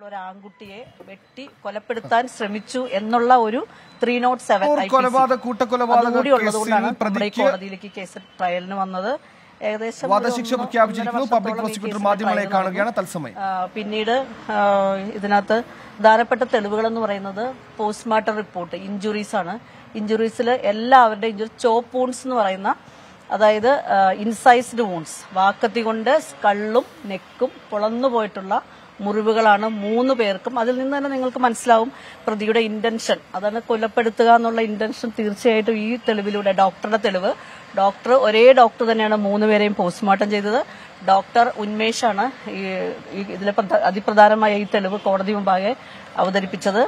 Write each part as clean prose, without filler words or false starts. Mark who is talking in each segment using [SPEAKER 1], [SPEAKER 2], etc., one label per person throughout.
[SPEAKER 1] ഒരു ആൺകുട്ടിയെ വെട്ടി കൊലപ്പെടുത്താൻ ശ്രമിച്ചു എന്നുള്ള ഒരു 307
[SPEAKER 2] കൂട്ടക്കൊലപാതക
[SPEAKER 1] ഉള്ളതുകൊണ്ടാണ് നമ്മുടെ കോടതിയിലേക്ക് കേസ് ട്രയലിന് വന്നത്. ഏകദേശം
[SPEAKER 2] വധശിക്ഷ പ്രഖ്യാപിച്ചിരിക്കുന്നു. പബ്ലിക് പ്രോസിക്യൂട്ടർ മാധ്യമങ്ങളെ കാണുകയാണ് തത്സമയം.
[SPEAKER 1] പിന്നീട് ഇതിനകത്ത് പ്രധാനപ്പെട്ട തെളിവുകൾ എന്ന് പറയുന്നത് പോസ്റ്റ്മോർട്ടം റിപ്പോർട്ട് ഇഞ്ചുറീസ് ആണ്. ഇഞ്ചുറീസിൽ എല്ലാവരുടെയും ഇഞ്ചുറി ചോപ്പ് വൂൺസ് എന്ന് പറയുന്ന, അതായത് ഇൻസൈസ്ഡ് വൂൺസ്, വാക്കത്തി കൊണ്ട് സ്കള്ളും നെക്കും പൊളന്നു പോയിട്ടുള്ള മുറിവുകളാണ് 3 പേർക്കും. അതിൽ നിന്ന് തന്നെ നിങ്ങൾക്ക് മനസ്സിലാവും പ്രതിയുടെ ഇന്റൻഷൻ, അതാണ് കൊലപ്പെടുത്തുക എന്നുള്ള ഇന്റൻഷൻ. തീർച്ചയായിട്ടും ഈ തെളിവിലൂടെ, ഡോക്ടറുടെ തെളിവ്, ഒരേ ഡോക്ടർ തന്നെയാണ് 3 പേരെയും പോസ്റ്റ്മോർട്ടം ചെയ്തത്. ഡോക്ടർ ഉന്മേഷാണ് ഇതിലെ അതിപ്രധാനമായ ഈ തെളിവ് കോടതി മുമ്പാകെ അവതരിപ്പിച്ചത്.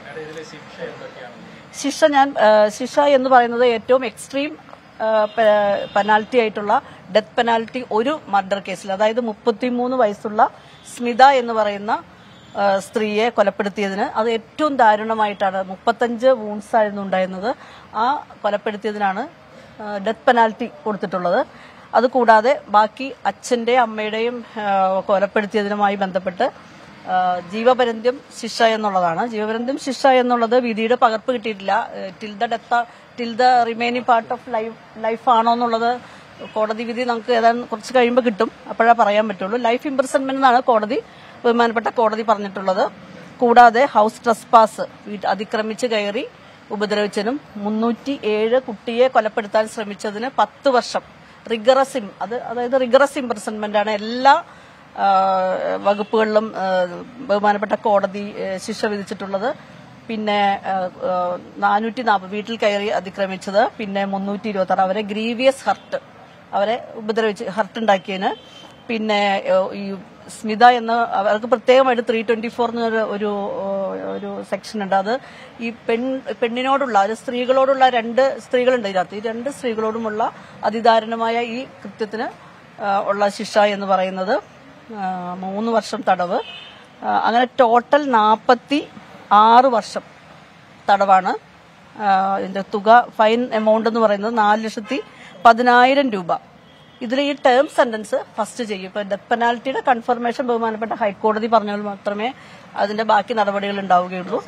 [SPEAKER 1] ശിക്ഷ എന്ന് പറയുന്നത് ഏറ്റവും എക്സ്ട്രീം പെനാൽറ്റി ആയിട്ടുള്ള ഡെത്ത് പെനാൽറ്റി ഒരു മർഡർ കേസിൽ, അതായത് 33 വയസ്സുള്ള സ്മിത എന്ന് പറയുന്ന സ്ത്രീയെ കൊലപ്പെടുത്തിയതിന്, അത് ഏറ്റവും ദാരുണമായിട്ടാണ്, 35 വൂൺസ് ആയിരുന്നു ഉണ്ടായിരുന്നത്. ആ കൊലപ്പെടുത്തിയതിനാണ് ഡെത്ത് പെനാൽറ്റി കൊടുത്തിട്ടുള്ളത്. അതുകൂടാതെ ബാക്കി അച്ഛന്റെയും അമ്മയുടെയും കൊലപ്പെടുത്തിയതിനുമായി ബന്ധപ്പെട്ട് ജീവപര്യന്തം ശിക്ഷ എന്നുള്ളതാണ്. ജീവപര്യന്തം ശിക്ഷ എന്നുള്ളത് വിധിയുടെ പകർപ്പ് കിട്ടിയിട്ടില്ല. Till the remaining part of life ആണോ എന്നുള്ളത് കോടതി വിധി നമുക്ക് ഏതാണ്ട് കുറച്ച് കഴിയുമ്പോൾ കിട്ടും, അപ്പോഴേ പറയാൻ പറ്റുള്ളൂ. ലൈഫ് ഇംപ്രിസൺമെന്റ് എന്നാണ് ബഹുമാനപ്പെട്ട കോടതി പറഞ്ഞിട്ടുള്ളത്. കൂടാതെ ഹൌസ് ട്രസ്പാസ്, അതിക്രമിച്ച് കയറി ഉപദ്രവിച്ചതിനും 307 കുട്ടിയെ കൊലപ്പെടുത്താൻ ശ്രമിച്ചതിന് 10 വർഷം അതായത് റിഗറസ് ഇംപ്രിസൺമെന്റ് ആണ് എല്ലാ വകുപ്പുകളിലും ബഹുമാനപ്പെട്ട കോടതി ശിക്ഷ വിധിച്ചിട്ടുള്ളത്. പിന്നെ 440 വീട്ടിൽ കയറി അതിക്രമിച്ചത്, പിന്നെ 326 അവരെ ഗ്രീവിയസ് അവരെ ഉപദ്രവിച്ച് ഹർട്ടുണ്ടാക്കിയതിന്, പിന്നെ ഈ സ്മിത എന്ന അവർക്ക് പ്രത്യേകമായിട്ട് 324 എന്ന ഒരു സെക്ഷൻ ഉണ്ട്. അത് ഈ പെണ്ണിനോടുള്ള, സ്ത്രീകളോടുള്ള 2 സ്ത്രീകളുണ്ട് ഇതിനകത്ത്. ഈ 2 സ്ത്രീകളോടുമുള്ള അതിദാരുണമായ ഈ കൃത്യത്തിന് ഉള്ള ശിക്ഷ എന്ന് പറയുന്നത് 3 വർഷം തടവ്. അങ്ങനെ ടോട്ടൽ 46 വർഷം തടവാണ്. ഇതിന്റെ തുക, ഫൈൻ എമൗണ്ട് എന്ന് പറയുന്നത് 4,10,000 രൂപ. ഇതിൽ ഈ ടേം സെന്റൻസ് ഫസ്റ്റ് ചെയ്യും. ഇപ്പൊ ഡെത്ത് പെനാൽറ്റിയുടെ കൺഫർമേഷൻ ബഹുമാനപ്പെട്ട ഹൈക്കോടതി പറഞ്ഞാൽ മാത്രമേ അതിന്റെ ബാക്കി നടപടികൾ ഉണ്ടാവുകയുള്ളൂ.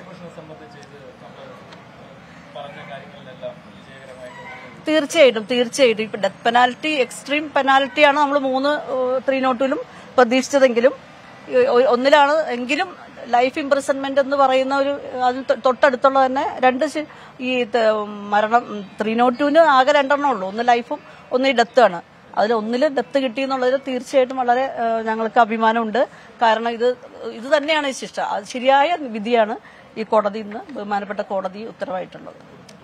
[SPEAKER 1] തീർച്ചയായിട്ടും ഇപ്പൊ ഡെത്ത് പെനാൽറ്റി എക്സ്ട്രീം പെനാൽറ്റിയാണ് നമ്മൾ 302-ലും പ്രതീക്ഷിച്ചതെങ്കിലും, ഒന്നിലാണ് എങ്കിലും ലൈഫ് ഇംപ്രിസൺമെന്റ് എന്ന് പറയുന്ന ഒരു, അതിന് തൊട്ടടുത്തുള്ള തന്നെ 2 ഈ മരണം 302-ന് ആകെ 2 ഉള്ളൂ. ഒന്ന് ലൈഫും ഒന്ന് ഈ ഡെത്ത് ആണ്. അതിൽ ഒന്നില് ഡെത്ത് കിട്ടിയെന്നുള്ളതിൽ തീർച്ചയായിട്ടും വളരെ ഞങ്ങൾക്ക് അഭിമാനമുണ്ട്. കാരണം ഇത് തന്നെയാണ് ഈ ശിക്ഷ. അത് ശരിയായ വിധിയാണ് ഈ കോടതി ഇന്ന് ബഹുമാനപ്പെട്ട കോടതി ഉത്തരവായിട്ടുള്ളത്.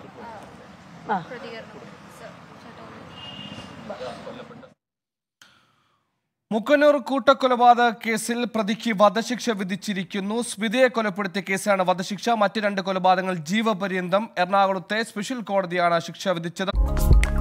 [SPEAKER 2] മുക്കന്നൂർ കൂട്ടക്കൊലപാതക കേസിൽ പ്രതിക്ക് വധശിക്ഷ വിധിച്ചിരിക്കുന്നു. സ്മിതയെ കൊലപ്പെടുത്തിയ കേസിലാണ് വധശിക്ഷ. മറ്റ് 2 കൊലപാതകങ്ങൾ ജീവപര്യന്തം. എറണാകുളത്തെ സ്പെഷ്യൽ കോടതിയാണ് ശിക്ഷ വിധിച്ചത്.